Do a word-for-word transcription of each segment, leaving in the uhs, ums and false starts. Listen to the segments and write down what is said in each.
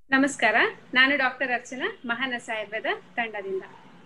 ನಮಸ್ಕಾರ. ನಾನು ಡಾಕ್ಟರ್ ಅರ್ಚನಾ, ಮಹಾನಸ ಆಯುರ್ವೇದ ತಂಡದಿಂದ.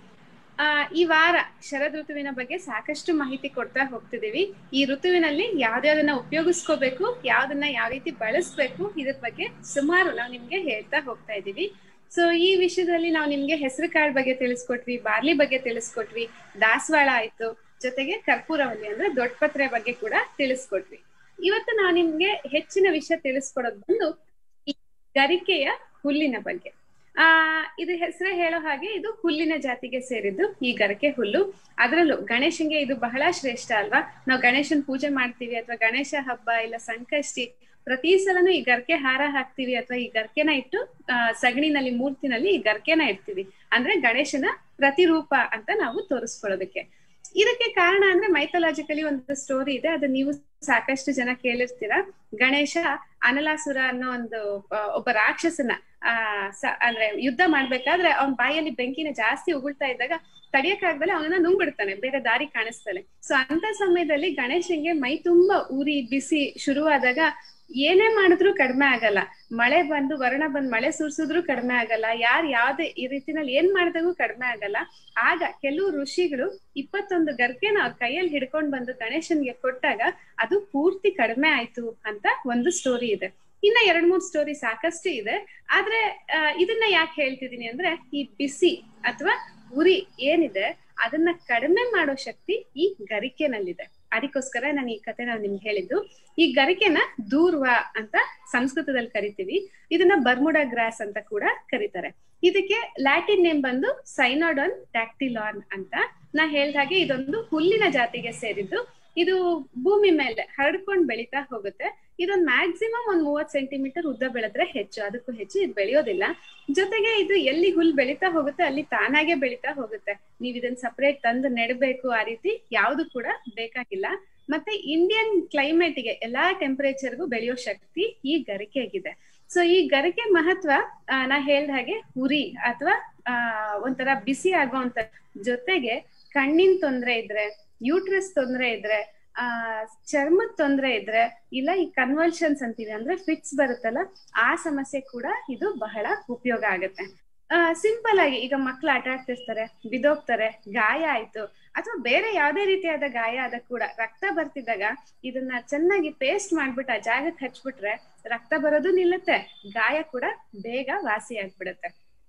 ಆ ಈ ವಾರ ಶರದ್ ಋತುವಿನ ಬಗ್ಗೆ ಸಾಕಷ್ಟು ಮಾಹಿತಿ ಕೊಡ್ತಾ ಹೋಗ್ತಿದೀವಿ. ಈ ಋತುವಿನಲ್ಲಿ ಯಾವ್ದ್ಯಾವ್ದನ್ನ ಉಪಯೋಗಿಸ್ಕೋಬೇಕು, ಯಾವ್ದನ್ನ ಯಾವ ರೀತಿ ಬಳಸ್ಬೇಕು, ಇದ್ರ ಬಗ್ಗೆ ಸುಮಾರು ನಾವು ನಿಮ್ಗೆ ಹೇಳ್ತಾ ಹೋಗ್ತಾ ಇದೀವಿ. ಸೊ ಈ ವಿಷಯದಲ್ಲಿ ನಾವು ನಿಮ್ಗೆ ಹೆಸರು ಕಾಳು ಬಗ್ಗೆ ತಿಳಿಸ್ಕೊಟ್ವಿ, ಬಾರ್ಲಿ ಬಗ್ಗೆ ತಿಳಿಸ್ಕೊಟ್ವಿ, ದಾಸವಾಳ ಆಯ್ತು, ಜೊತೆಗೆ ಕರ್ಪೂರವಲ್ಲಿ ಅಂದ್ರೆ ದೊಡ್ಡ ಪತ್ರೆ ಬಗ್ಗೆ ಕೂಡ ತಿಳಿಸ್ಕೊಟ್ವಿ. ಇವತ್ತು ನಾವು ನಿಮ್ಗೆ ಹೆಚ್ಚಿನ ವಿಷಯ ತಿಳಿಸ್ಕೊಡೋದು ಬಂದು ಈ ಗರಿಕೆಯ ಹುಲ್ಲಿನ ಬಗ್ಗೆ. ಆ ಇದು ಹೆಸರೇ ಹೇಳೋ ಹಾಗೆ ಇದು ಹುಲ್ಲಿನ ಜಾತಿಗೆ ಸೇರಿದ್ದು ಈ ಗರಿಕೆ ಹುಲ್ಲು. ಅದರಲ್ಲೂ ಗಣೇಶನ್ಗೆ ಇದು ಬಹಳ ಶ್ರೇಷ್ಠ ಅಲ್ವಾ. ನಾವು ಗಣೇಶನ್ ಪೂಜೆ ಮಾಡ್ತೀವಿ ಅಥವಾ ಗಣೇಶ ಹಬ್ಬ ಇಲ್ಲ ಸಂಕಷ್ಟಿ, ಪ್ರತಿ ಸಲನು ಈ ಗರ್ಕೆ ಹಾರ ಹಾಕ್ತಿವಿ ಅಥವಾ ಈ ಗರ್ಕೆನ ಇಟ್ಟು ಆ ಸಗಣಿನಲ್ಲಿ ಮೂರ್ತಿನಲ್ಲಿ ಈ ಗರ್ಕೆನ ಇಡ್ತೀವಿ. ಅಂದ್ರೆ ಗಣೇಶನ ಪ್ರತಿರೂಪ ಅಂತ ನಾವು ತೋರಿಸ್ಕೊಳ್ಳೋದಕ್ಕೆ. ಇದಕ್ಕೆ ಕಾರಣ ಅಂದ್ರೆ ಮೈಥಾಲಜಿಕಲಿ ಒಂದು ಸ್ಟೋರಿ ಇದೆ, ಅದು ನೀವು ಸಾಕಷ್ಟು ಜನ ಕೇಳಿರ್ತೀರಾ. ಗಣೇಶ ಅನಲಾಸುರ ಅನ್ನೋ ಒಂದು ಒಬ್ಬ ರಾಕ್ಷಸನ ಆ ಅಂದ್ರೆ ಯುದ್ಧ ಮಾಡ್ಬೇಕಾದ್ರೆ ಅವನ್ ಬಾಯಲ್ಲಿ ಬೆಂಕಿನ ಜಾಸ್ತಿ ಉಗುಳ್ತಾ ಇದ್ದಾಗ ತಡಿಯಕ್ಕಾಗ್ದಲೆ ಅವನನ್ನ ನುಂಗ್ಬಿಡ್ತಾನೆ, ಬೇರೆ ದಾರಿ ಕಾಣಿಸ್ತಾನೆ. ಸೊ ಅಂತ ಸಮಯದಲ್ಲಿ ಗಣೇಶನ್ಗೆ ಮೈ ತುಂಬಾ ಉರಿ ಬಿಸಿ ಶುರುವಾದಾಗ ಏನೇ ಮಾಡಿದ್ರು ಕಡಿಮೆ ಆಗಲ್ಲ. ಮಳೆ ಬಂದು ವರ್ಣ ಬಂದ್ ಮಳೆ ಸುರ್ಸಿದ್ರು ಕಡಿಮೆ ಆಗಲ್ಲ. ಯಾರ್ ಯಾವ್ದೇ ಈ ರೀತಿನಲ್ಲಿ ಏನ್ ಮಾಡಿದಾಗೂ ಕಡಿಮೆ ಆಗಲ್ಲ. ಆಗ ಕೆಲವು ಋಷಿಗಳು ಇಪ್ಪತ್ತೊಂದು ಗರ್ಕೆನ ಅವ್ರ ಕೈಯಲ್ಲಿ ಹಿಡ್ಕೊಂಡ್ ಬಂದು ಗಣೇಶನ್ಗೆ ಕೊಟ್ಟಾಗ ಅದು ಪೂರ್ತಿ ಕಡಿಮೆ ಆಯ್ತು ಅಂತ ಒಂದು ಸ್ಟೋರಿ ಇದೆ. ಇನ್ನ ಎರಡ್ ಮೂರ್ ಸ್ಟೋರಿ ಸಾಕಷ್ಟು ಇದೆ. ಆದ್ರೆ ಅಹ್ ಇದನ್ನ ಯಾಕೆ ಹೇಳ್ತಿದೀನಿ ಅಂದ್ರೆ ಈ ಬಿಸಿ ಅಥವಾ ಉರಿ ಏನಿದೆ ಅದನ್ನ ಕಡಿಮೆ ಮಾಡೋ ಶಕ್ತಿ ಈ ಗರಿಕೆನಲ್ಲಿದೆ. ಅದಕ್ಕೋಸ್ಕರ ನಾನು ಈ ಕಥೆನ ನಿಮ್ಗೆ ಹೇಳಿದ್ದು. ಈ ಗರಿಕೆನ ದೂರ್ವ ಅಂತ ಸಂಸ್ಕೃತದಲ್ಲಿ ಕರಿತೀವಿ. ಇದನ್ನ ಬರ್ಮುಡಾ ಗ್ರಾಸ್ ಅಂತ ಕೂಡ ಕರೀತಾರೆ. ಇದಕ್ಕೆ ಲ್ಯಾಟಿನ್ ನೇಮ್ ಬಂದು ಸೈನೋಡಾನ್ ಡ್ಯಾಕ್ಟಿಲಾನ್ ಅಂತ. ನಾ ಹೇಳ್ದ ಹಾಗೆ ಇದೊಂದು ಹುಲ್ಲಿನ ಜಾತಿಗೆ ಸೇರಿದ್ದು. ಇದು ಭೂಮಿ ಮೇಲೆ ಹರಡ್ಕೊಂಡ್ ಬೆಳೀತಾ ಹೋಗುತ್ತೆ. ಇದೊಂದ್ ಮ್ಯಾಕ್ಸಿಮಮ್ ಒಂದ್ ಮೂವತ್ ಸೆಂಟಿಮೀಟರ್ ಉದ್ದ ಬೆಳೆದ್ರೆ ಹೆಚ್ಚು, ಅದಕ್ಕೂ ಹೆಚ್ಚು ಇದು ಬೆಳೆಯೋದಿಲ್ಲ. ಜೊತೆಗೆ ಇದು ಎಲ್ಲಿ ಹುಲ್ ಬೆಳೀತಾ ಹೋಗುತ್ತೆ ಅಲ್ಲಿ ತಾನಾಗೆ ಬೆಳೀತಾ ಹೋಗುತ್ತೆ. ನೀವ್ ಇದನ್ನ ಸಪರೇಟ್ ತಂದು ನೆಡ್ಬೇಕು ಆ ರೀತಿ ಯಾವ್ದು ಕೂಡ ಬೇಕಾಗಿಲ್ಲ. ಮತ್ತೆ ಇಂಡಿಯನ್ ಕ್ಲೈಮೇಟ್ಗೆ ಎಲ್ಲಾ ಟೆಂಪರೇಚರ್ಗೂ ಬೆಳೆಯೋ ಶಕ್ತಿ ಈ ಗರಿಕೆಗಿದೆ. ಸೊ ಈ ಗರಿಕೆ ಮಹತ್ವ ಆ ನಾ ಹೇಳ್ದ ಹಾಗೆ ಉರಿ ಅಥವಾ ಆ ಒಂಥರ ಬಿಸಿ ಆಗೋಂತ, ಜೊತೆಗೆ ಕಣ್ಣಿನ ತೊಂದ್ರೆ ಇದ್ರೆ, ಯೂಟ್ರಸ್ ತೊಂದ್ರೆ ಇದ್ರೆ, ಆ ಚರ್ಮದ ತೊಂದ್ರೆ ಇದ್ರೆ, ಇಲ್ಲ ಈ ಕನ್ವಲ್ಷನ್ಸ್ ಅಂತೀವಿ ಅಂದ್ರೆ ಫಿಟ್ಸ್ ಬರುತ್ತಲ್ಲ, ಆ ಸಮಸ್ಯೆ ಕೂಡ ಇದು ಬಹಳ ಉಪಯೋಗ ಆಗತ್ತೆ. ಆ ಸಿಂಪಲ್ ಆಗಿ ಈಗ ಮಕ್ಳು ಆಟ ಆಡ್ತಿರ್ತಾರೆ, ಬಿದೋಗ್ತಾರೆ, ಗಾಯ ಆಯ್ತು ಅಥವಾ ಬೇರೆ ಯಾವ್ದೇ ರೀತಿಯಾದ ಗಾಯ ಆದ ಕೂಡ ರಕ್ತ ಬರ್ತಿದ್ದಾಗ ಇದನ್ನ ಚೆನ್ನಾಗಿ ಪೇಸ್ಟ್ ಮಾಡ್ಬಿಟ್ಟು ಆ ಜಾಗಕ್ಕೆ ಹಚ್ಬಿಟ್ರೆ ರಕ್ತ ಬರೋದು ನಿಲ್ಲುತ್ತೆ, ಗಾಯ ಕೂಡ ಬೇಗ ವಾಸಿ ಆಗ್ಬಿಡುತ್ತೆ.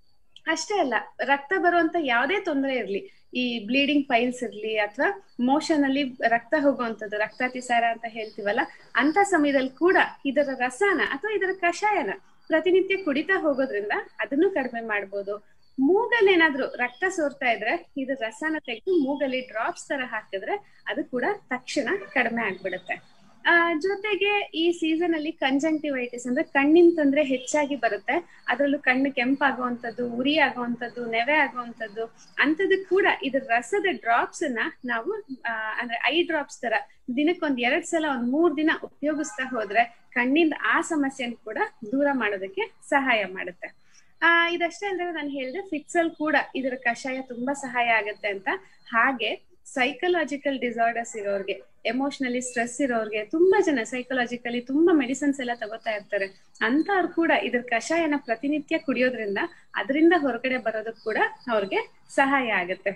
ಅಷ್ಟೇ ಅಲ್ಲ, ರಕ್ತ ಬರುವಂತ ಯಾವ್ದೇ ತೊಂದರೆ ಇರ್ಲಿ, ಈ ಬ್ಲೀಡಿಂಗ್ ಪೈಲ್ಸ್ ಇರ್ಲಿ ಅಥವಾ ಮೋಷನ್ ಅಲ್ಲಿ ರಕ್ತ ಹೋಗುವಂಥದ್ದು, ರಕ್ತಾತಿಸಾರ ಅಂತ ಹೇಳ್ತೀವಲ್ಲ, ಅಂತ ಸಮಯದಲ್ಲಿ ಕೂಡ ಇದರ ರಸನ ಅಥವಾ ಇದರ ಕಷಾಯನ ಪ್ರತಿನಿತ್ಯ ಕುಡಿತಾ ಹೋಗೋದ್ರಿಂದ ಅದನ್ನು ಕಡಿಮೆ ಮಾಡ್ಬೋದು. ಮೂಗಲ್ಲಿ ಏನಾದ್ರು ರಕ್ತ ಸೋರ್ತಾ ಇದ್ರೆ ಇದ್ರ ರಸನ ತೆಗೆದು ಮೂಗಲ್ಲಿ ಡ್ರಾಪ್ಸ್ ತರ ಹಾಕಿದ್ರೆ ಅದು ಕೂಡ ತಕ್ಷಣ ಕಡಿಮೆ ಆಗ್ಬಿಡುತ್ತೆ. ಆ ಜೊತೆಗೆ ಈ ಸೀಸನ್ ಅಲ್ಲಿ ಕಂಜಂಕ್ಟಿವೈಟಿಸ್ ಅಂದ್ರೆ ಕಣ್ಣಿನ ತೊಂದ್ರೆ ಹೆಚ್ಚಾಗಿ ಬರುತ್ತೆ. ಅದ್ರಲ್ಲೂ ಕಣ್ಣು ಕೆಂಪಾಗುವಂಥದ್ದು, ಉರಿ ಆಗುವಂಥದ್ದು, ನೆವೆ ಆಗುವಂಥದ್ದು, ಅಂಥದಕ್ ಕೂಡ ಇದ್ರ ರಸದ ಡ್ರಾಪ್ಸ್ ಅನ್ನ ನಾವು ಆ ಅಂದ್ರೆ ಐ ಡ್ರಾಪ್ಸ್ ತರ ದಿನಕ್ಕೊಂದ್ ಎರಡ್ ಸಲ ಒಂದ್ ಮೂರ್ ದಿನ ಉಪಯೋಗಿಸ್ತಾ ಹೋದ್ರೆ ಕಣ್ಣಿಂದ ಆ ಸಮಸ್ಯೆನ ಕೂಡ ದೂರ ಮಾಡೋದಕ್ಕೆ ಸಹಾಯ ಮಾಡುತ್ತೆ. ಆ ಇದಷ್ಟೇ ಅಲ್ಲದೆ ನಾನು ಹೇಳಿದೆ ಫಿಟ್ಸ್ ಅಲ್ಲಿ ಕೂಡ ಇದರ ಕಷಾಯ ತುಂಬಾ ಸಹಾಯ ಆಗತ್ತೆ ಅಂತ. ಹಾಗೆ ಸೈಕಲಾಜಿಕಲ್ ಡಿಸಾರ್ಡರ್ಸ್ ಇರೋರ್ಗೆ, ಎಮೋಷನಲಿ ಸ್ಟ್ರೆಸ್ ಇರೋರ್ಗೆ, ತುಂಬಾ ಜನ ಸೈಕಲಾಜಿಕಲಿ ತುಂಬಾ ಮೆಡಿಸಿನ್ಸ್ ಎಲ್ಲ ತಗೋತಾ ಇರ್ತಾರೆ, ಅಂತವ್ರು ಕೂಡ ಇದ್ರ ಕಷಾಯನ ಪ್ರತಿನಿತ್ಯ ಕುಡಿಯೋದ್ರಿಂದ ಅದರಿಂದ ಹೊರಗಡೆ ಬರೋದಕ್ ಕೂಡ ಅವ್ರಿಗೆ ಸಹಾಯ ಆಗತ್ತೆ.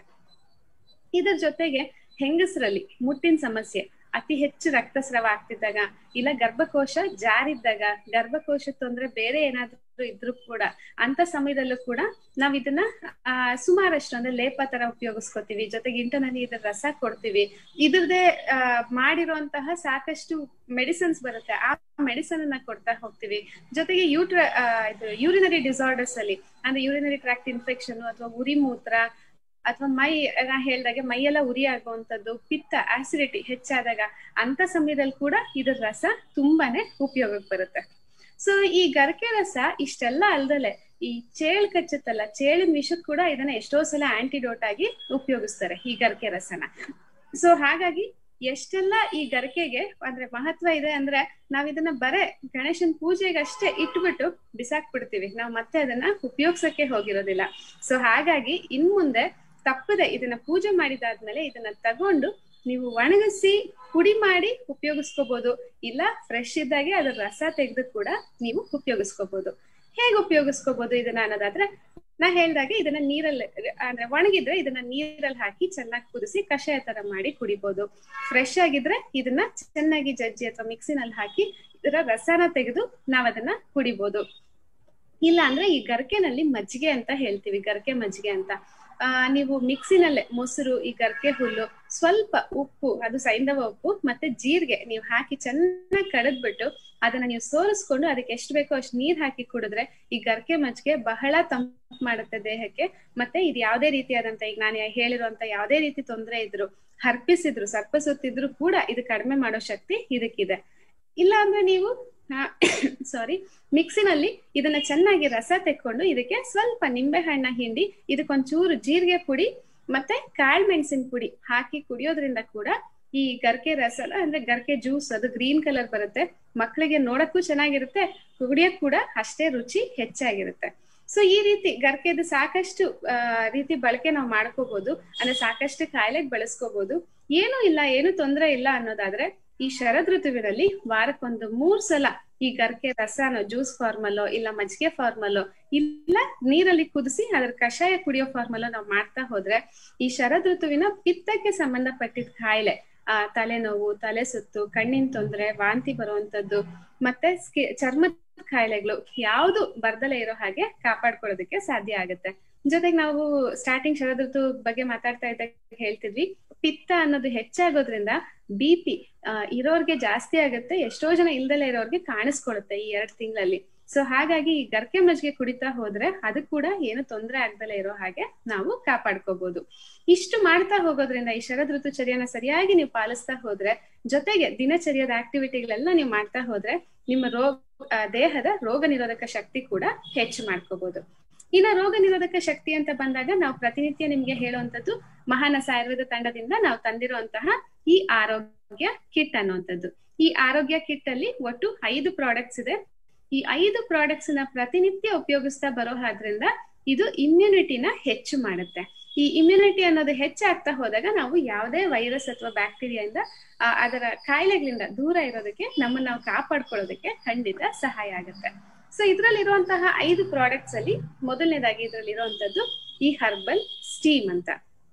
ಇದ್ರ ಜೊತೆಗೆ ಹೆಂಗಸರಲ್ಲಿ ಮುಟ್ಟಿನ ಸಮಸ್ಯೆ, ಅತಿ ಹೆಚ್ಚು ರಕ್ತಸ್ರಾವ ಆಗ್ತಿದ್ದಾಗ, ಇಲ್ಲ ಗರ್ಭಕೋಶ ಜಾರಿದ್ದಾಗ, ಗರ್ಭಕೋಶ ತೊಂದ್ರೆ ಬೇರೆ ಏನಾದ್ರು ಇದ್ರು ಕೂಡ ಅಂತ ಸಮಯದಲ್ಲೂ ಕೂಡ ನಾವ್ ಇದನ್ನ ಆ ಸುಮಾರಷ್ಟು ಅಂದ್ರೆ ಲೇಪ ತರ ಉಪಯೋಗಿಸ್ಕೊತೀವಿ. ಜೊತೆಗೆ ಇಂಟರ್ನಲ್ಲಿ ಇದ್ರ ರಸ ಕೊಡ್ತೀವಿ. ಇದ್ರದೇ ಆ ಮಾಡಿರುವಂತಹ ಸಾಕಷ್ಟು ಮೆಡಿಸಿನ್ಸ್ ಬರುತ್ತೆ, ಆ ಮೆಡಿಸನ್ ಅನ್ನ ಕೊಡ್ತಾ ಹೋಗ್ತೀವಿ. ಜೊತೆಗೆ ಯೂಟ್ರ ಇದು ಯೂರಿನರಿ ಡಿಸಾರ್ಡರ್ಸ್ ಅಲ್ಲಿ ಅಂದ್ರೆ ಯೂರಿನರಿ ಟ್ರಾಕ್ಟ್ ಇನ್ಫೆಕ್ಷನ್ ಅಥವಾ ಉರಿ ಮೂತ್ರ ಅಥವಾ ಮೈ ನಾ ಹೇಳ್ದಾಗೆ ಮೈಯೆಲ್ಲ ಉರಿ ಆಗುವಂಥದ್ದು, ಪಿತ್ತ ಆಸಿಡಿಟಿ ಹೆಚ್ಚಾದಾಗ ಅಂತ ಸಮಯದಲ್ಲಿ ಕೂಡ ಇದ್ರ ರಸ ತುಂಬಾನೇ ಉಪಯೋಗಕ್ಕೆ ಬರುತ್ತೆ. ಸೊ ಈ ಗರ್ಕೆ ರಸ ಇಷ್ಟೆಲ್ಲ ಅಲ್ದಲೆ ಈ ಚೇಳ್ ಕಚ್ಚುತ್ತಲ್ಲ, ಚೇಳಿನ ವಿಷಕ್ ಕೂಡ ಇದನ್ನ ಎಷ್ಟೋ ಸಲ ಆಂಟಿಡೋಟ್ ಆಗಿ ಉಪಯೋಗಿಸ್ತಾರೆ ಈ ಗರ್ಕೆ ರಸನ. ಸೊ ಹಾಗಾಗಿ ಎಷ್ಟೆಲ್ಲ ಈ ಗರ್ಕೆಗೆ ಅಂದ್ರೆ ಮಹತ್ವ ಇದೆ ಅಂದ್ರೆ ನಾವ್ ಇದನ್ನ ಬರೇ ಗಣೇಶನ್ ಪೂಜೆಗೆ ಅಷ್ಟೇ ಇಟ್ಬಿಟ್ಟು ಬಿಸಾಕ್ ಬಿಡ್ತೀವಿ, ನಾವ್ ಮತ್ತೆ ಅದನ್ನ ಉಪಯೋಗ್ಸಕ್ಕೆ ಹೋಗಿರೋದಿಲ್ಲ. ಸೊ ಹಾಗಾಗಿ ಇನ್ ಮುಂದೆ ತಪ್ಪದೆ ಇದನ್ನ ಪೂಜೆ ಮಾಡಿದಾದ್ಮೇಲೆ ಇದನ್ನ ತಗೊಂಡು ನೀವು ಒಣಗಿಸಿ ಪುಡಿ ಮಾಡಿ ಉಪಯೋಗಿಸ್ಕೋಬಹುದು, ಇಲ್ಲ ಫ್ರೆಶ್ ಇದ್ದಾಗೆ ಅದ್ರ ರಸ ತೆಗೆದು ಕೂಡ ನೀವು ಉಪಯೋಗಿಸ್ಕೋಬಹುದು. ಹೇಗೆ ಉಪಯೋಗಿಸ್ಕೋಬಹುದು ಇದನ್ನ ಅನ್ನೋದಾದ್ರೆ, ನಾ ಹೇಳ್ದಾಗೆ ಇದನ್ನ ನೀರಲ್ಲಿ ಅಂದ್ರೆ ಒಣಗಿದ್ರೆ ಇದನ್ನ ನೀರಲ್ಲಿ ಹಾಕಿ ಚೆನ್ನಾಗಿ ಕುದಿಸಿ ಕಷಾಯ ತರ ಮಾಡಿ ಕುಡಿಬಹುದು. ಫ್ರೆಶ್ ಆಗಿದ್ರೆ ಇದನ್ನ ಚೆನ್ನಾಗಿ ಜಜ್ಜಿ ಅಥವಾ ಮಿಕ್ಸಿನಲ್ಲಿ ಹಾಕಿ ಇದರ ರಸನ ತೆಗೆದು ನಾವ್ ಅದನ್ನ ಕುಡಿಬಹುದು. ಇಲ್ಲ ಅಂದ್ರೆ ಈ ಗರ್ಕೆನಲ್ಲಿ ಮಜ್ಜಿಗೆ ಅಂತ ಹೇಳ್ತೀವಿ, ಗರ್ಕೆ ಮಜ್ಜಿಗೆ ಅಂತ. ಆ ನೀವು ಮಿಕ್ಸಿನಲ್ಲೇ ಮೊಸರು, ಈ ಗರ್ಕೆ ಹುಲ್ಲು, ಸ್ವಲ್ಪ ಉಪ್ಪು, ಅದು ಸೈಂಧವ ಉಪ್ಪು ಮತ್ತೆ ಜೀರಿಗೆ ನೀವು ಹಾಕಿ ಚೆನ್ನಾಗಿ ಕಡದ್ಬಿಟ್ಟು ಅದನ್ನ ನೀವು ಸೋರಿಸ್ಕೊಂಡು ಅದಕ್ಕೆ ಎಷ್ಟು ಬೇಕೋ ಅಷ್ಟು ನೀರ್ ಹಾಕಿ ಕುಡಿದ್ರೆ ಈ ಗರ್ಕೆ ಮಜ್ಜಿಗೆ ಬಹಳ ತಂಪು ಮಾಡುತ್ತೆ ದೇಹಕ್ಕೆ. ಮತ್ತೆ ಇದು ಯಾವ್ದೇ ರೀತಿಯಾದಂತ, ಈಗ ನಾನು ಹೇಳಿರುವಂತ ಯಾವ್ದೇ ರೀತಿ ತೊಂದರೆ ಇದ್ರು, ಹರ್ಪಿಸಿದ್ರು, ಸರ್ಪ ಸುತ್ತಿದ್ರು ಕೂಡ ಇದು ಕಡಿಮೆ ಮಾಡೋ ಶಕ್ತಿ ಇದಕ್ಕಿದೆ. ಇಲ್ಲ ಅಂದ್ರೆ ನೀವು ಸಾರಿ ಮಿಕ್ಸಿನಲ್ಲಿ ಇದನ್ನ ಚೆನ್ನಾಗಿ ರಸ ತೆಕ್ಕೊಂಡು ಇದಕ್ಕೆ ಸ್ವಲ್ಪ ನಿಂಬೆ ಹಣ್ಣ ಹಿಂಡಿ ಇದಕ್ಕೊಂಚೂರು ಜೀರಿಗೆ ಪುಡಿ ಮತ್ತೆ ಕಾಳ್ ಮೆಣಸಿನ ಪುಡಿ ಹಾಕಿ ಕುಡಿಯೋದ್ರಿಂದ ಕೂಡ ಈ ಗರ್ಕೆ ರಸ ಅಂದ್ರೆ ಗರ್ಕೆ ಜ್ಯೂಸ್ ಅದು ಗ್ರೀನ್ ಕಲರ್ ಬರುತ್ತೆ. ಮಕ್ಕಳಿಗೆ ನೋಡಕ್ಕೂ ಚೆನ್ನಾಗಿರುತ್ತೆ, ಕುಡಿಯಕ್ ಕೂಡ ಅಷ್ಟೇ ರುಚಿ ಹೆಚ್ಚಾಗಿರುತ್ತೆ. ಸೊ ಈ ರೀತಿ ಗರ್ಕೆದು ಸಾಕಷ್ಟು ಆ ರೀತಿ ಬಳಕೆ ನಾವು ಮಾಡ್ಕೋಬಹುದು, ಅಂದ್ರೆ ಸಾಕಷ್ಟು ಕಾಯಿಲೆಗೆ ಬಳಸ್ಕೋಬಹುದು. ಏನು ಇಲ್ಲ, ಏನು ತೊಂದರೆ ಇಲ್ಲ ಅನ್ನೋದಾದ್ರೆ ಈ ಶರದ್ ಋತುವಿನಲ್ಲಿ ವಾರಕ್ಕೊಂದು ಮೂರ್ ಸಲ ಈ ಗರ್ಕೆ ರಸನೋ ಜ್ಯೂಸ್ ಫಾರ್ಮಲ್ಲೋ ಇಲ್ಲ ಮಜ್ಜಿಗೆ ಫಾರ್ಮಲ್ಲೋ ಇಲ್ಲ ನೀರಲ್ಲಿ ಕುದಿಸಿ ಅದರ ಕಷಾಯ ಕುಡಿಯೋ ಫಾರ್ಮಲ್ಲೋ ನಾವು ಮಾಡ್ತಾ ಹೋದ್ರೆ ಈ ಶರದ್ ಋತುವಿನ ಪಿತ್ತಕ್ಕೆ ಸಂಬಂಧಪಟ್ಟಿದ ಕಾಯಿಲೆ, ಆ ತಲೆನೋವು, ತಲೆ ಸುತ್ತು, ಕಣ್ಣಿನ ತೊಂದರೆ, ವಾಂತಿ ಬರುವಂತದ್ದು ಮತ್ತೆ ಸ್ಕಿ ಚರ್ಮದ ಕಾಯಿಲೆಗಳು ಯಾವ್ದು ಬರ್ದಲೇ ಇರೋ ಹಾಗೆ ಕಾಪಾಡ್ಕೊಳ್ಳೋದಕ್ಕೆ ಸಾಧ್ಯ ಆಗುತ್ತೆ. ಜೊತೆಗೆ ನಾವು ಸ್ಟಾರ್ಟಿಂಗ್ ಶರದ್ ಋತು ಬಗ್ಗೆ ಮಾತಾಡ್ತಾ ಇದ್ದಾಗ ಹೇಳ್ತಿದ್ವಿ, ಪಿತ್ತ ಅನ್ನೋದು ಹೆಚ್ಚಾಗೋದ್ರಿಂದ ಬಿ ಪಿ ಇರೋರ್ಗೆ ಜಾಸ್ತಿ ಆಗುತ್ತೆ, ಎಷ್ಟೋ ಜನ ಇಲ್ದಲೇ ಇರೋರ್ಗೆ ಕಾಣಿಸ್ಕೊಳುತ್ತೆ ಈ ಎರಡ್ ತಿಂಗಳಲ್ಲಿ. ಸೊ ಹಾಗಾಗಿ ಈ ಗರ್ಕೆ ಮಜ್ಜಿಗೆ ಕುಡಿತಾ ಹೋದ್ರೆ ಅದು ಕೂಡ ಏನು ತೊಂದರೆ ಆಗ್ದಲೇ ಇರೋ ಹಾಗೆ ನಾವು ಕಾಪಾಡ್ಕೋಬಹುದು. ಇಷ್ಟು ಮಾಡ್ತಾ ಹೋಗೋದ್ರಿಂದ ಈ ಶರದ್ ಋತುಚರ್ಯನ ಸರಿಯಾಗಿ ನೀವು ಪಾಲಿಸ್ತಾ ಹೋದ್ರೆ, ಜೊತೆಗೆ ದಿನಚರ್ಯದ ಆಕ್ಟಿವಿಟಿಗಳೆಲ್ಲ ನೀವು ಮಾಡ್ತಾ ಹೋದ್ರೆ ನಿಮ್ಮ ರೋಗ ದೇಹದ ರೋಗ ನಿರೋಧಕ ಶಕ್ತಿ ಕೂಡ ಹೆಚ್ಚು ಮಾಡ್ಕೋಬಹುದು. ಇನ್ನ ರೋಗ ನಿರೋಧಕ ಶಕ್ತಿ ಅಂತ ಬಂದಾಗ ನಾವು ಪ್ರತಿನಿತ್ಯ ನಿಮ್ಗೆ ಹೇಳುವಂತದ್ದು ಮಹಾನಸ ಆಯುರ್ವೇದ ತಂಡದಿಂದ ನಾವು ತಂದಿರುವಂತಹ ಈ ಆರೋಗ್ಯ ಕಿಟ್ ಅನ್ನುವಂಥದ್ದು. ಈ ಆರೋಗ್ಯ ಕಿಟ್ ಅಲ್ಲಿ ಒಟ್ಟು ಐದು ಪ್ರಾಡಕ್ಟ್ಸ್ ಇದೆ. ಈ ಐದು ಪ್ರಾಡಕ್ಟ್ಸ್ ನ ಪ್ರತಿನಿತ್ಯ ಉಪಯೋಗಿಸ್ತಾ ಬರೋದ್ರಿಂದ ಇದು ಇಮ್ಯುನಿಟಿನ ಹೆಚ್ಚು ಮಾಡುತ್ತೆ. ಈ ಇಮ್ಯುನಿಟಿ ಅನ್ನೋದು ಹೆಚ್ಚಾಗ್ತಾ ಹೋದಾಗ ನಾವು ಯಾವುದೇ ವೈರಸ್ ಅಥವಾ ಬ್ಯಾಕ್ಟೀರಿಯಾದಿಂದ ಅದರ ಕಾಯಿಲೆಗಳಿಂದ ದೂರ ಇರೋದಕ್ಕೆ ನಮ್ಮನ್ನ ನಾವು ಕಾಪಾಡ್ಕೊಳ್ಳೋದಕ್ಕೆ ಖಂಡಿತ ಸಹಾಯ ಆಗುತ್ತೆ. ಸೊ ಇದ್ರಲ್ಲಿ ಇರುವಂತಹ ಐದು ಪ್ರಾಡಕ್ಟ್ಸ್ ಅಲ್ಲಿ ಮೊದಲನೇದಾಗಿ ಇದ್ರಲ್ಲಿ ಇರುವಂತದ್ದು ಈ ಹರ್ಬಲ್ ಸ್ಟೀಮ್ ಅಂತ.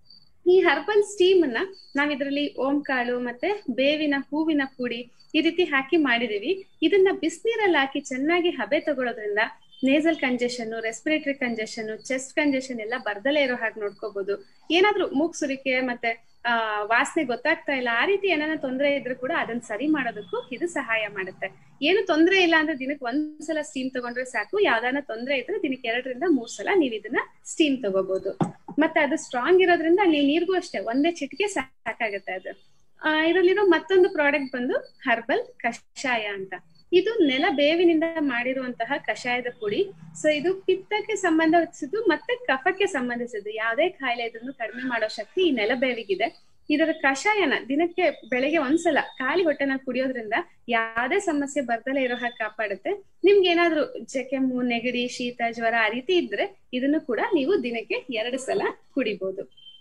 ಈ ಹರ್ಬಲ್ ಸ್ಟೀಮ್ ಅನ್ನ ನಾವ್ ಇದ್ರಲ್ಲಿ ಓಂ ಕಾಳು ಮತ್ತೆ ಬೇವಿನ ಹೂವಿನ ಪುಡಿ ಈ ರೀತಿ ಹಾಕಿ ಮಾಡಿದೀವಿ. ಇದನ್ನ ಬಿಸಿನೀರಲ್ಲಿ ಹಾಕಿ ಚೆನ್ನಾಗಿ ಹಬೆ ತಗೊಳ್ಳೋದ್ರಿಂದ nasal congestion, respiratory congestion, chest congestion ಎಲ್ಲ ಬರ್ದಲೇ ಇರೋ ಹಾಗೆ ನೋಡ್ಕೋಬಹುದು. ಏನಾದ್ರೂ ಮೂಗ್ ಸುರಿಕೆ ಮತ್ತೆ ಆ ವಾಸನೆ ಗೊತ್ತಾಗ್ತಾ ಇಲ್ಲ, ಆ ರೀತಿ ಏನಾನ ತೊಂದರೆ ಇದ್ರೂ ಕೂಡ ಅದನ್ನ ಸರಿ ಮಾಡೋದಕ್ಕೂ ಇದು ಸಹಾಯ ಮಾಡುತ್ತೆ. ಏನು ತೊಂದರೆ ಇಲ್ಲ ಅಂದ್ರೆ ದಿನಕ್ಕೆ ಒಂದ್ಸಲ ಸ್ಟೀಮ್ ತಗೊಂಡ್ರೆ ಸಾಕು. ಯಾವ್ದಾನ ತೊಂದರೆ ಇದ್ರೆ ದಿನಕ್ಕೆ ಎರಡರಿಂದ ಮೂರ್ ಸಲ ನೀವ್ ಇದನ್ನ ಸ್ಟೀಮ್ ತಗೋಬಹುದು. ಮತ್ತೆ ಅದು ಸ್ಟ್ರಾಂಗ್ ಇರೋದ್ರಿಂದ ನೀವು ನೀರ್ಗೂ ಅಷ್ಟೇ ಒಂದೇ ಚಿಟಿಕೆ ಸಾಕಾಗುತ್ತೆ ಅದು. ಆ ಇದರಲ್ಲಿರೋ ಮತ್ತೊಂದು ಪ್ರಾಡಕ್ಟ್ ಬಂದು ಹರ್ಬಲ್ ಕಷಾಯ ಅಂತ. ಇದು ನೆಲ ಬೇವಿನಿಂದ ಮಾಡಿರುವಂತಹ ಕಷಾಯದ ಪುಡಿ. ಸೊ ಇದು ಪಿತ್ತಕ್ಕೆ ಸಂಬಂಧಿಸಿದ್ದು ಮತ್ತೆ ಕಫಕ್ಕೆ ಸಂಬಂಧಿಸಿದ್ದು. ಯಾವುದೇ ಕಾಯಿಲೆ ಇದ್ರೂ ಕಡಿಮೆ ಮಾಡೋ ಶಕ್ತಿ ಈ ನೆಲ ಬೇವಿಗಿದೆ. ಇದರ ಕಷಾಯನ ದಿನಕ್ಕೆ ಬೆಳಗ್ಗೆ ಒಂದ್ಸಲ ಖಾಲಿ ಹೊಟ್ಟೆನ ಕುಡಿಯೋದ್ರಿಂದ ಯಾವುದೇ ಸಮಸ್ಯೆ ಬರ್ದಲೇ ಇರೋ ಹಾಗೆ ಕಾಪಾಡುತ್ತೆ. ನಿಮ್ಗೆ ಏನಾದ್ರು ಕೆಮ್ಮು, ನೆಗಡಿ, ಶೀತ, ಜ್ವರ ಆ ರೀತಿ ಇದ್ರೆ ಇದನ್ನು ಕೂಡ ನೀವು ದಿನಕ್ಕೆ ಎರಡು ಸಲ ಕುಡಿಬಹುದು.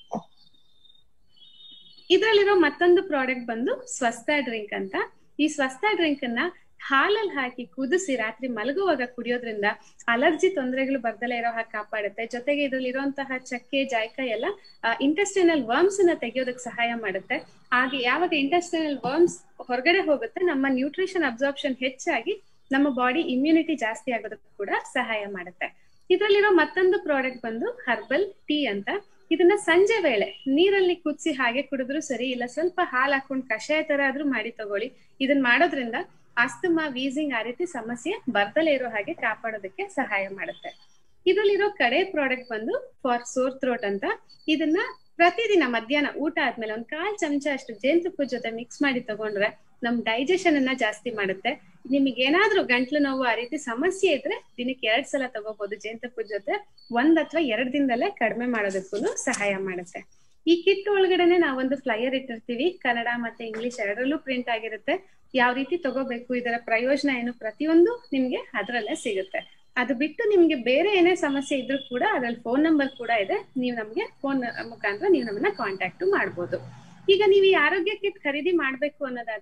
ಇದ್ರಲ್ಲಿರೋ ಮತ್ತೊಂದು ಪ್ರಾಡಕ್ಟ್ ಬಂದು ಸ್ವಸ್ಥ ಡ್ರಿಂಕ್ ಅಂತ. ಈ ಸ್ವಸ್ಥ ಡ್ರಿಂಕ್ ಅನ್ನ ಹಾಲಲ್ಲಿ ಹಾಕಿ ಕುದಿಸಿ ರಾತ್ರಿ ಮಲಗುವಾಗ ಕುಡಿಯೋದ್ರಿಂದ ಅಲರ್ಜಿ ತೊಂದರೆಗಳು ಬರ್ದಲೇ ಇರೋ ಹಾಗೆ ಕಾಪಾಡುತ್ತೆ. ಜೊತೆಗೆ ಇದ್ರಲ್ಲಿ ಇರುವಂತಹ ಚಕ್ಕೆ, ಜಾಯ್ಕಾಯಿ ಎಲ್ಲ ಇಂಟೆಸ್ಟೈನಲ್ ವರ್ಮ್ಸ್ ನ ತೆಗೆಯೋದಕ್ಕೆ ಸಹಾಯ ಮಾಡುತ್ತೆ. ಹಾಗೆ ಯಾವಾಗ ಇಂಟೆಸ್ಟೈನಲ್ ವರ್ಮ್ಸ್ ಹೊರಗಡೆ ಹೋಗುತ್ತೆ ನಮ್ಮ ನ್ಯೂಟ್ರಿಷನ್ ಅಬ್ಸಾರ್ಪ್ಷನ್ ಹೆಚ್ಚಾಗಿ ನಮ್ಮ ಬಾಡಿ ಇಮ್ಯುನಿಟಿ ಜಾಸ್ತಿ ಆಗೋದಕ್ಕೆ ಕೂಡ ಸಹಾಯ ಮಾಡುತ್ತೆ. ಇದ್ರಲ್ಲಿರೋ ಮತ್ತೊಂದು ಪ್ರಾಡಕ್ಟ್ ಬಂದು ಹರ್ಬಲ್ ಟೀ ಅಂತ. ಇದನ್ನ ಸಂಜೆ ವೇಳೆ ನೀರಲ್ಲಿ ಕುದಿಸಿ ಹಾಗೆ ಕುಡಿದ್ರು ಸರಿ, ಇಲ್ಲ ಸ್ವಲ್ಪ ಹಾಲು ಹಾಕೊಂಡು ಕಷಾಯ ತರ ಆದ್ರೂ ಮಾಡಿ ತಗೊಳ್ಳಿ. ಇದನ್ನ ಮಾಡೋದ್ರಿಂದ ಅಸ್ತಮಾ, ವೀಸಿಂಗ್ ಆ ರೀತಿ ಸಮಸ್ಯೆ ಬರ್ದಲೇ ಇರೋ ಹಾಗೆ ಕಾಪಾಡೋದಕ್ಕೆ ಸಹಾಯ ಮಾಡುತ್ತೆ. ಇದ್ರಲ್ಲಿರೋ ಕಡೆ ಪ್ರಾಡಕ್ಟ್ ಬಂದು ಫಾರ್ ಸೋರ್ ಥ್ರೋಟ್ ಅಂತ. ಇದನ್ನ ಪ್ರತಿದಿನ ಮಧ್ಯಾಹ್ನ ಊಟ ಆದ್ಮೇಲೆ ಒಂದ್ ಕಾಲ್ ಚಮಚ ಅಷ್ಟು ಜೇನುತುಪ್ಪದ ಜೊತೆ ಮಿಕ್ಸ್ ಮಾಡಿ ತಗೊಂಡ್ರೆ ನಮ್ ಡೈಜೆಷನ್ ಅನ್ನ ಜಾಸ್ತಿ ಮಾಡುತ್ತೆ. ನಿಮಗೆ ಏನಾದ್ರೂ ಗಂಟ್ಲು ನೋವು ಆ ರೀತಿ ಸಮಸ್ಯೆ ಇದ್ರೆ ದಿನಕ್ಕೆ ಎರಡ್ ಸಲ ತಗೋಬಹುದು. ಜೇನುತುಪ್ಪದ ಜೊತೆ ಒಂದ್ ಅಥವಾ ಎರಡ್ ದಿನದಲ್ಲೇ ಕಡಿಮೆ ಮಾಡೋದಕ್ಕೂ ಸಹಾಯ ಮಾಡುತ್ತೆ. ಈ ಕಿಟ್ ಒಳಗಡೆನೆ ನಾವೊಂದು ಫ್ಲೈಯರ್ ಇಟ್ಟಿರ್ತೀವಿ, ಕನ್ನಡ ಮತ್ತೆ ಇಂಗ್ಲಿಷ್ ಎರಡರಲ್ಲೂ ಪ್ರಿಂಟ್ ಆಗಿರುತ್ತೆ. ಯಾವ ರೀತಿ ತಗೋಬೇಕು, ಇದರ ಪ್ರಯೋಜನ ಏನು, ಪ್ರತಿಯೊಂದು ನಿಮ್ಗೆ ಅದ್ರಲ್ಲೇ ಸಿಗುತ್ತೆ. ಅದು ಬಿಟ್ಟು ನಿಮ್ಗೆ ಬೇರೆ ಏನೇ ಸಮಸ್ಯೆ ಇದ್ರೂ ಕೂಡ ಅದ್ರಲ್ಲಿ ಫೋನ್ ನಂಬರ್ ಕೂಡ ಇದೆ. ನೀವು ನಮ್ಗೆ ಫೋನ್ ಮುಖಾಂತರ ನೀವು ನಮ್ಮನ್ನ ಕಾಂಟ್ಯಾಕ್ಟ್ ಮಾಡ್ಬೋದು. ಈಗ ನೀವು ಈ ಆರೋಗ್ಯ ಕಿಟ್ ಖರೀದಿ ಮಾಡ್ಬೇಕು ಅನ್ನೋದಾದ್ರೆ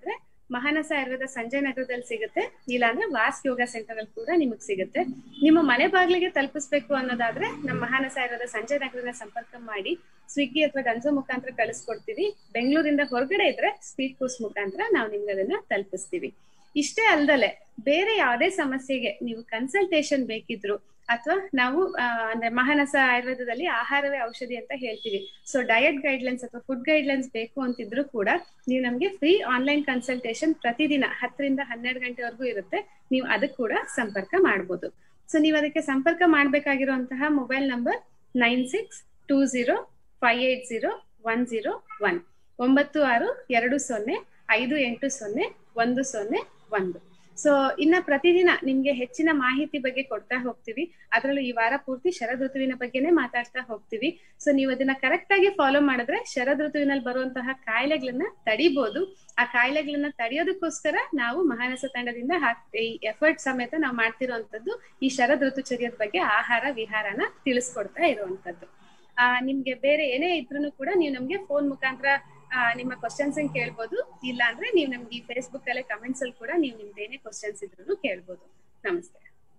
ಮಹಾನಸ ಆಯುರ್ವೇದ ಸಂಜಯ್ ನಗರದಲ್ಲಿ ಸಿಗುತ್ತೆ, ಇಲ್ಲಾಂದ್ರೆ ವಾಸ್ ಯೋಗ ಸೆಂಟರ್ ಅಲ್ಲಿ ಕೂಡ ನಿಮಗ್ ಸಿಗುತ್ತೆ. ನಿಮ್ಮ ಮನೆ ಬಾಗಿಲಿಗೆ ತಲುಪಿಸ್ಬೇಕು ಅನ್ನೋದಾದ್ರೆ ನಮ್ಮ ಮಹಾನಸ ಆಯುರ್ವೇದ ಸಂಜಯ್ ನಗರನ ಸಂಪರ್ಕ ಮಾಡಿ ಸ್ವಿಗ್ಗಿ ಅಥವಾ ಡನ್ಸೋ ಮುಖಾಂತರ ಕಳಿಸ್ಕೊಡ್ತೀವಿ. ಬೆಂಗಳೂರಿಂದ ಹೊರಗಡೆ ಇದ್ರೆ ಸ್ಪೀಡ್ ಪೋಸ್ಟ್ ಮುಖಾಂತರ ನಾವು ನಿಮ್ಗೆ ಅದನ್ನ ತಲುಪಿಸ್ತೀವಿ. ಇಷ್ಟೇ ಅಲ್ದಲೆ ಬೇರೆ ಯಾವುದೇ ಸಮಸ್ಯೆಗೆ ನೀವು ಕನ್ಸಲ್ಟೇಷನ್ ಬೇಕಿದ್ರು ಅಥವಾ ನಾವು ಅಂದ್ರೆ ಮಹಾನಸ ಆಯುರ್ವೇದದಲ್ಲಿ ಆಹಾರವೇ ಔಷಧಿ ಅಂತ ಹೇಳ್ತೀವಿ, ಸೊ ಡಯಟ್ ಗೈಡ್ಲೈನ್ಸ್ ಅಥವಾ ಫುಡ್ ಗೈಡ್ಲೈನ್ಸ್ ಬೇಕು ಅಂತಿದ್ರು ಕೂಡ ನೀವು ನಮ್ಗೆ ಫ್ರೀ ಆನ್ಲೈನ್ ಕನ್ಸಲ್ಟೇಷನ್ ಪ್ರತಿದಿನ ಹತ್ತರಿಂದ ಹನ್ನೆರಡು ಗಂಟೆವರೆಗೂ ಇರುತ್ತೆ. ನೀವು ಅದಕ್ಕೆ ಕೂಡ ಸಂಪರ್ಕ ಮಾಡ್ಬೋದು. ಸೊ ನೀವು ಅದಕ್ಕೆ ಸಂಪರ್ಕ ಮಾಡ್ಬೇಕಾಗಿರುವಂತಹ mobile number nine six two zero five eight zero one zero one ಒಂಬತ್ತು ಆರು ಎರಡು ಸೊನ್ನೆ ಐದು ಎಂಟು ಸೊನ್ನೆ ಒಂದು ಸೊನ್ನೆ ಒಂದು. ಸೊ ಇನ್ನ ಪ್ರತಿದಿನ ನಿಮ್ಗೆ ಹೆಚ್ಚಿನ ಮಾಹಿತಿ ಬಗ್ಗೆ ಕೊಡ್ತಾ ಹೋಗ್ತೀವಿ. ಅದರಲ್ಲೂ ಈ ವಾರ ಪೂರ್ತಿ ಶರದ್ ಋತುವಿನ ಬಗ್ಗೆನೇ ಮಾತಾಡ್ತಾ ಹೋಗ್ತೀವಿ. ಸೊ ನೀವು ಅದನ್ನ ಕರೆಕ್ಟ್ ಆಗಿ ಫಾಲೋ ಮಾಡಿದ್ರೆ ಶರದ್ ಋತುವಿನಲ್ಲಿ ಬರುವಂತಹ ಕಾಯಿಲೆಗಳನ್ನ ತಡಿಬಹುದು. ಆ ಕಾಯಿಲೆಗಳನ್ನ ತಡೆಯೋದಕ್ಕೋಸ್ಕರ ನಾವು ಮಹಾನಸ ತಂಡದಿಂದ ಈ ಎಫರ್ಟ್ ಸಮೇತ ನಾವು ಮಾಡ್ತಿರುವಂತದ್ದು ಈ ಶರದ್ ಋತುಚರ್ಯದ ಬಗ್ಗೆ ಆಹಾರ ವಿಹಾರನ ತಿಳಿಸ್ಕೊಡ್ತಾ ಇರುವಂತದ್ದು. ಆ ನಿಮ್ಗೆ ಬೇರೆ ಏನೇ ಇದ್ರು ಕೂಡ ನೀವು ನಮ್ಗೆ ಫೋನ್ ಮುಖಾಂತರ ಆ ನಿಮ್ಮ ಕ್ವಶನ್ಸ್ ಕೇಳ್ಬೋದು, ಇಲ್ಲ ಅಂದ್ರೆ ನೀವು ನಮ್ಗೆ ಈ ಫೇಸ್ಬುಕ್ ಅಲ್ಲೇ ಕಮೆಂಟ್ಸ್ ಅಲ್ಲಿ ಕೂಡ ನೀವು ನಿಮ್ದು ಏನೇ ಕ್ವಶನ್ಸ್ ಇದ್ರು ಕೇಳ್ಬೋದು. ನಮಸ್ತೆ.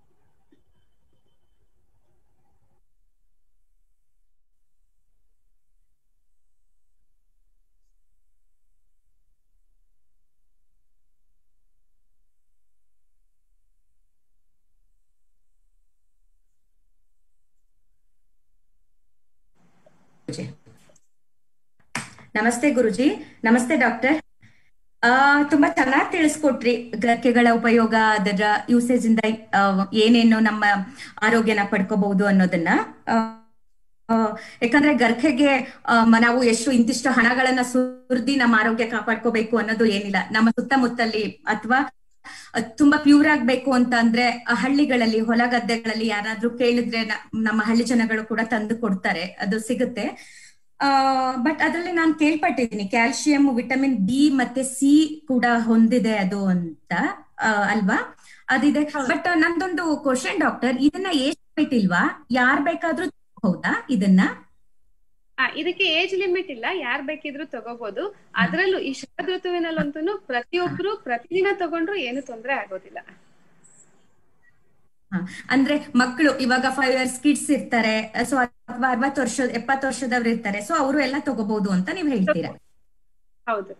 ನಮಸ್ತೆ ಗುರುಜಿ. ನಮಸ್ತೆ ಡಾಕ್ಟರ್. ಆ ತುಂಬಾ ಚೆನ್ನಾಗಿ ತಿಳಿಸ್ಕೊಟ್ರಿ ಗರಿಕೆಗಳ ಉಪಯೋಗ, ಅದರ ಯೂಸೇಜ್ ಇಂದ ಏನೇನು ನಮ್ಮ ಆರೋಗ್ಯನ ಪಡ್ಕೋಬಹುದು ಅನ್ನೋದನ್ನ. ಯಾಕಂದ್ರೆ ಗರ್ಖೆಗೆ ನಾವು ಎಷ್ಟು ಇಂತಿಷ್ಟು ಹಣಗಳನ್ನ ಸುರಿದಿ ನಮ್ಮ ಆರೋಗ್ಯ ಕಾಪಾಡ್ಕೋಬೇಕು ಅನ್ನೋದು ಏನಿಲ್ಲ. ನಮ್ಮ ಸುತ್ತಮುತ್ತಲಿ ಅಥವಾ ತುಂಬಾ ಪ್ಯೂರ್ ಆಗ್ಬೇಕು ಅಂತ ಅಂದ್ರೆ ಹಳ್ಳಿಗಳಲ್ಲಿ ಹೊಲ ಗದ್ದೆಗಳಲ್ಲಿ ಯಾರಾದ್ರೂ ಕೇಳಿದ್ರೆ ನಮ್ಮ ಹಳ್ಳಿ ಜನಗಳು ಕೂಡ ತಂದು ಕೊಡ್ತಾರೆ, ಅದು ಸಿಗುತ್ತೆ. ಆ ಬಟ್ ಅದ್ರಲ್ಲಿ ನಾನು ಕೇಳ್ಪಟ್ಟಿದ್ದೀನಿ ಕ್ಯಾಲ್ಸಿಯಂ, ವಿಟಮಿನ್ ಬಿ ಮತ್ತೆ ಸಿ ಕೂಡ ಹೊಂದಿದೆ ಅದು ಅಂತ, ಅಲ್ವಾ? ಅದಿದೆ. ಬಟ್ ನಂದೊಂದು ಕ್ವಶನ್ ಡಾಕ್ಟರ್, ಇದನ್ನ ಏಜ್ ಲಿಮಿಟ್ ಇಲ್ವಾ? ಯಾರ್ ಬೇಕಾದ್ರೂ ಹೌದಾ ಇದನ್ನ? ಇದಕ್ಕೆ ಏಜ್ ಲಿಮಿಟ್ ಇಲ್ಲ, ಯಾರ್ ಬೇಕಿದ್ರು ತಗೋಬಹುದು. ಅದ್ರಲ್ಲೂ ಈ ಶರದ್ ಋತುವಿನಲ್ಲಂತೂ ಪ್ರತಿಯೊಬ್ರು ಪ್ರತಿದಿನ ತಗೊಂಡ್ರು ಏನು ತೊಂದರೆ ಆಗೋದಿಲ್ಲ. ಅಂದ್ರೆ ಮಕ್ಕಳು ಇವಾಗ ಫೈವ್ ಇಯರ್ಸ್ ಕಿಡ್ಸ್ ಇರ್ತಾರೆ, ಸೊ ಅಥವಾ ಅರವತ್ತು ವರ್ಷ ಎಪ್ಪತ್ತು ವರ್ಷದವ್ರು ಇರ್ತಾರೆ, ಸೊ ಅವರು ಎಲ್ಲ ತಗೋಬಹುದು ಅಂತ ನೀವು ಹೇಳ್ತೀರಾ? ಹೌದು.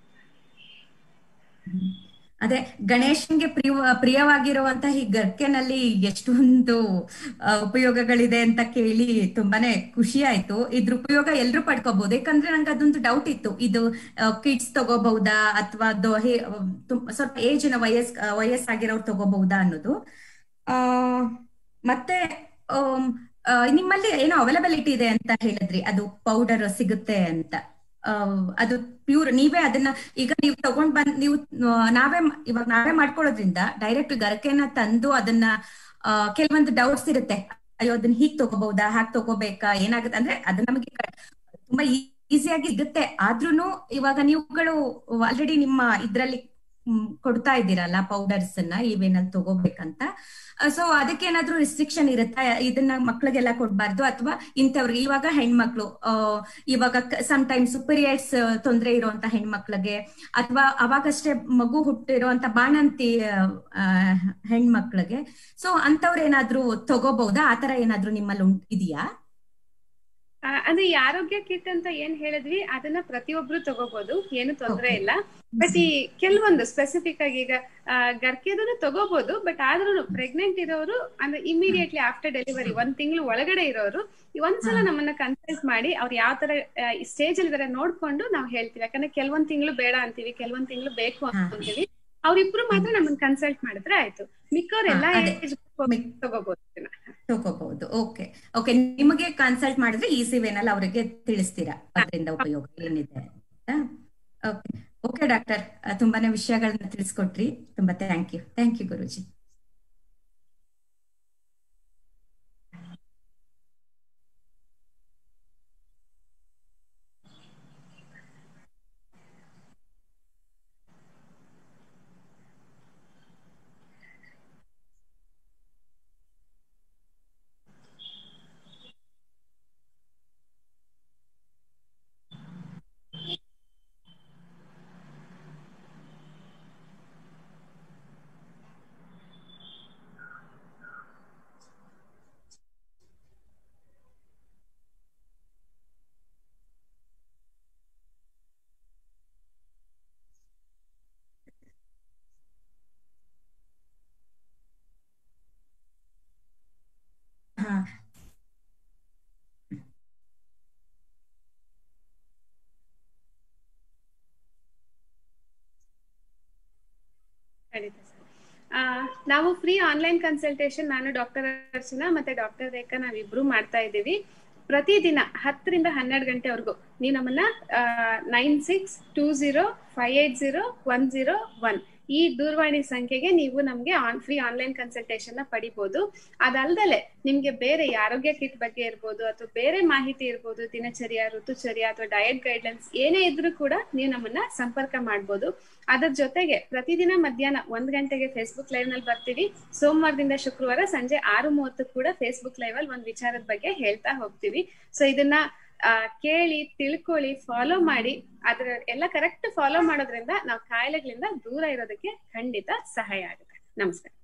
ಅದೇ ಗಣೇಶನ್ಗೆ ಪ್ರಿಯ ಪ್ರಿಯವಾಗಿರುವಂತಹ ಈ ಗರ್ಕೆನಲ್ಲಿ ಎಷ್ಟೊಂದು ಉಪಯೋಗಗಳಿದೆ ಅಂತ ಕೇಳಿ ತುಂಬಾನೇ ಖುಷಿ ಆಯ್ತು. ಇದ್ರ ಉಪಯೋಗ ಎಲ್ರು ಪಡ್ಕೋಬಹುದು. ಯಾಕಂದ್ರೆ ನಂಗೆ ಅದೊಂದು ಡೌಟ್ ಇತ್ತು, ಇದು ಕಿಡ್ಸ್ ತಗೋಬಹುದಾ ಅಥವಾ ಸ್ವಲ್ಪ ಏಜಿನ ವಯಸ್ ವಯಸ್ಸಾಗಿರೋರು ತಗೋಬಹುದಾ ಅನ್ನೋದು. ಆ ಮತ್ತೆ ನಿಮ್ಮಲ್ಲಿ ಏನೋ ಅವೈಲಬಿಲಿಟಿ ಇದೆ ಅಂತ ಹೇಳಿದ್ರಿ, ಅದು ಪೌಡರ್ ಸಿಗುತ್ತೆ ಅಂತ. ಅದು ಪ್ಯೂರ್ ನೀವೇ ಅದನ್ನ ಈಗ ನೀವು ತಗೊಂಡ್ ಬಂದ್ ನೀವು ನಾವೇ ಇವಾಗ ನಾವೇ ಮಾಡ್ಕೊಳ್ಳೋದ್ರಿಂದ ಡೈರೆಕ್ಟ್ ಗರಕೆನ ತಂದು ಅದನ್ನ ಕೆಲವೊಂದು ಡೌಟ್ಸ್ ಇರುತ್ತೆ, ಅಯ್ಯೋ ಅದನ್ನ ಹೀಗ್ ತಗೋಬಹುದಾ, ಹಾಗೆ ತಗೋಬೇಕಾ, ಏನಾಗುತ್ತೆ ಅಂದ್ರೆ ಅದು ನಮಗೆ ತುಂಬಾ ಈಸಿಯಾಗಿ ಸಿಗುತ್ತೆ. ಆದ್ರೂನು ಇವಾಗ ನೀವುಗಳು ಆಲ್ರೆಡಿ ನಿಮ್ಮ ಇದ್ರಲ್ಲಿ ಕೊಡ್ತಾ ಇದ್ದೀರಲ್ಲ ಪೌಡರ್ಸ್ ಅನ್ನ ಇವೇನಲ್ಲಿ ತಗೋಬೇಕಂತ, ಸೊ ಅದಕ್ಕೇನಾದ್ರೂ ರಿಸ್ಟ್ರಿಕ್ಷನ್ ಇರುತ್ತಾ? ಇದನ್ನ ಮಕ್ಳಿಗೆಲ್ಲ ಕೊಡ್ಬಾರ್ದು ಅಥವಾ ಇಂಥವ್ರಿಗೆ ಇವಾಗ ಹೆಣ್ಮಕ್ಳು ಇವಾಗ ಸಮ್ ಟೈಮ್ಸ್ ಪೀರಿಯಡ್ಸ್ ತೊಂದರೆ ಇರುವಂತ ಹೆಣ್ಮಕ್ಳಿಗೆ ಅಥವಾ ಅವಾಗಷ್ಟೇ ಮಗು ಹುಟ್ಟಿರುವಂತ ಬಾಣಂತಿ ಹೆಣ್ಮಕ್ಳಿಗೆ, ಸೊ ಅಂತವ್ರು ಏನಾದ್ರೂ ತಗೋಬಹುದಾ? ಆತರ ಏನಾದ್ರೂ ನಿಮ್ಮಲ್ಲಿ ಉಂಟು ಇದೆಯಾ? ಅಂದ್ರೆ ಈ ಆರೋಗ್ಯ ಕಿಟ್ ಅಂತ ಏನ್ ಹೇಳಿದ್ವಿ ಅದನ್ನ ಪ್ರತಿಯೊಬ್ರು ತಗೋಬಹುದು, ಏನು ತೊಂದರೆ ಇಲ್ಲ. ಬಟ್ ಈ ಕೆಲವೊಂದು ಸ್ಪೆಸಿಫಿಕ್ ಆಗಿ ಈಗ ಗರ್ಕೆದನ್ನು ತಗೋಬಹುದು, ಬಟ್ ಆದ್ರೂ ಪ್ರೆಗ್ನೆಂಟ್ ಇರೋರು ಅಂದ್ರೆ ಇಮಿಡಿಯೇಟ್ಲಿ ಆಫ್ಟರ್ ಡೆಲಿವರಿ ಒಂದ್ ತಿಂಗಳು ಒಳಗಡೆ ಇರೋರು ಒಂದ್ಸಲ ನಮ್ಮನ್ನ ಕನ್ಸಲ್ಟ್ ಮಾಡಿ ಅವ್ರು ಯಾವ ತರ ಸ್ಟೇಜ್ ಅಲ್ಲಿ ಇದಾರೆ ನೋಡ್ಕೊಂಡು ನಾವು ಹೇಳ್ತೀವಿ. ಯಾಕಂದ್ರೆ ಕೆಲವೊಂದ್ ತಿಂಗಳು ಬೇಡ ಅಂತೀವಿ, ಕೆಲವೊಂದ್ ತಿಂಗಳು ಬೇಕು ಅಂತೀವಿ. ಅವ್ರಿಬ್ರು ಮಾತ್ರ ನಮ್ಮನ್ನ ಕನ್ಸಲ್ಟ್ ಮಾಡಿದ್ರೆ ಆಯ್ತು, ಮಿಕ್ಕವ್ರೆಲ್ಲ ತಗೋಬಹುದು ತಗೋಬಹುದು. ಓಕೆ ಓಕೆ ನಿಮಗೆ ಕನ್ಸಲ್ಟ್ ಮಾಡಿದ್ರೆ ಈಸಿ ವೇನಲ್ಲಿ ಅವರಿಗೆ ತಿಳಿಸ್ತೀರಾ ಅದರಿಂದ ಉಪಯೋಗ ಏನಿದೆ ಅಂತ. ಓಕೆ ಓಕೆ ಡಾಕ್ಟರ್, ತುಂಬಾನೇ ವಿಷಯಗಳನ್ನ ತಿಳಿಸ್ಕೊಟ್ರಿ. ತುಂಬಾ ಥ್ಯಾಂಕ್ ಯು. ಥ್ಯಾಂಕ್ ಯು ಗುರುಜಿ. ಆ ನಾವು ಫ್ರೀ ಆನ್ಲೈನ್ ಕನ್ಸಲ್ಟೇಷನ್ ನಾನು ಡಾಕ್ಟರ್ ಅರ್ಚನಾ ಮತ್ತೆ ಡಾಕ್ಟರ್ ರೇಖಾ ನಾವಿಬ್ರು ಮಾಡ್ತಾ ಇದ್ದೀವಿ. ಪ್ರತಿದಿನ ಹತ್ತರಿಂದ ಹನ್ನೆರಡು ಗಂಟೆವರೆಗೂ ನೀವು ನಮ್ಮನ್ನ nine six two zero five eight zero one zero one ಈ ದೂರವಾಣಿ ಸಂಖ್ಯೆಗೆ ನೀವು ನಮ್ಗೆ ಆನ್ ಫ್ರೀ ಆನ್ಲೈನ್ ಕನ್ಸಲ್ಟೇಷನ್ ನ ಪಡಿಬಹುದು. ಅದಲ್ದಲೆ ನಿಮ್ಗೆ ಬೇರೆ ಆರೋಗ್ಯ ಕಿಟ್ ಬಗ್ಗೆ ಇರ್ಬೋದು ಅಥವಾ ಬೇರೆ ಮಾಹಿತಿ ಇರ್ಬೋದು, ದಿನಚರ್ಯ, ಋತುಚರ್ಯ ಅಥವಾ ಡಯಟ್ ಗೈಡ್ಲೈನ್ಸ್ ಏನೇ ಇದ್ರೂ ಕೂಡ ನೀವು ನಮ್ಮನ್ನ ಸಂಪರ್ಕ ಮಾಡ್ಬೋದು. ಅದ್ರ ಜೊತೆಗೆ ಪ್ರತಿದಿನ ಮಧ್ಯಾಹ್ನ ಒಂದ್ ಗಂಟೆಗೆ ಫೇಸ್ಬುಕ್ ಲೈವ್ ನಲ್ಲಿ ಬರ್ತೀವಿ. ಸೋಮವಾರದಿಂದ ಶುಕ್ರವಾರ ಸಂಜೆ ಆರು ಮೂವತ್ತು ಕೂಡ ಫೇಸ್ಬುಕ್ ಲೈವ್ ಅಲ್ಲಿ ಒಂದ್ ವಿಚಾರದ ಬಗ್ಗೆ ಹೇಳ್ತಾ ಹೋಗ್ತೀವಿ. ಸೊ ಇದನ್ನ ಆ ಕೇಳಿ ತಿಳ್ಕೊಳ್ಳಿ, ಫಾಲೋ ಮಾಡಿ. ಅದ್ರ ಎಲ್ಲ ಕರೆಕ್ಟ್ ಫಾಲೋ ಮಾಡೋದ್ರಿಂದ ನಾವು ಕಾಯಿಲೆಗಳಿಂದ ದೂರ ಇರೋದಕ್ಕೆ ಖಂಡಿತ ಸಹಾಯ ಆಗುತ್ತೆ. ನಮಸ್ಕಾರ.